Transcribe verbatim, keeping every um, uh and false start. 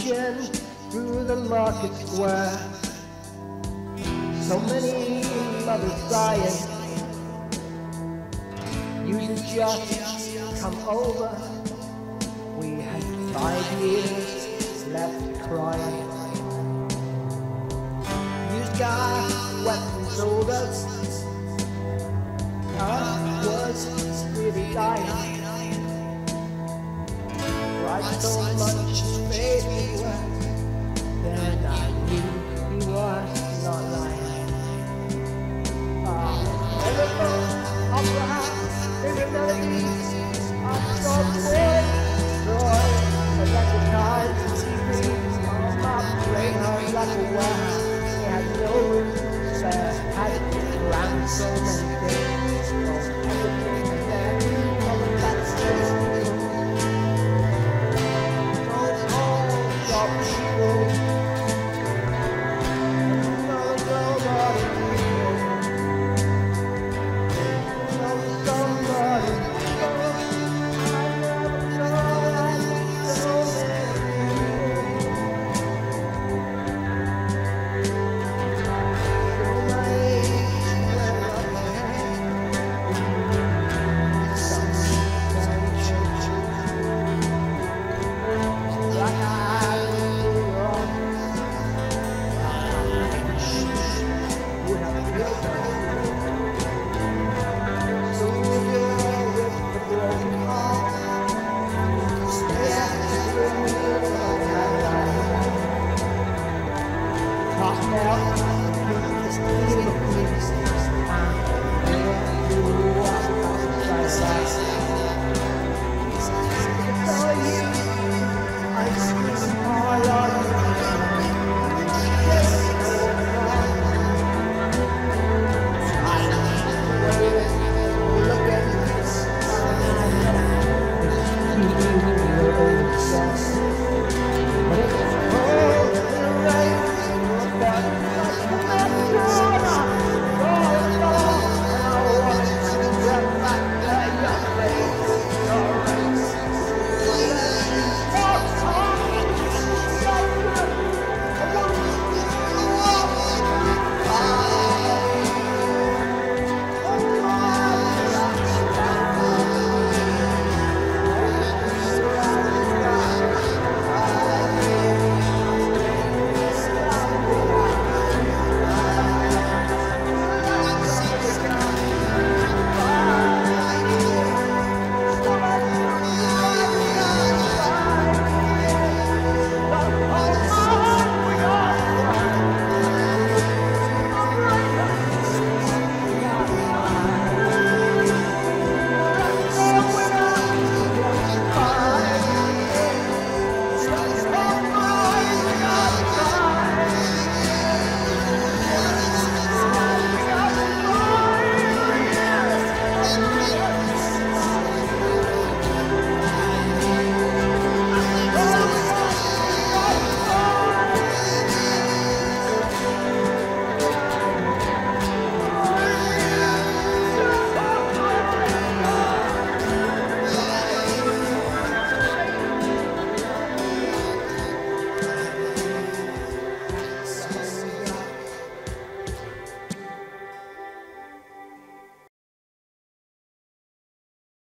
marching through the market square. So many mothers dying. You just come over. We had five years left crying. Used car, weapons orders. I was really dying. Cried so much faith he was. Then I knew he was not lying. Ah, telephone, opera house, favorite melodies. I'm so bored, joy. But at the time, T V on my brain, I was like a warehouse. It had no room to spare. Had to get around so many things. Oh, everything there, all the backstage. I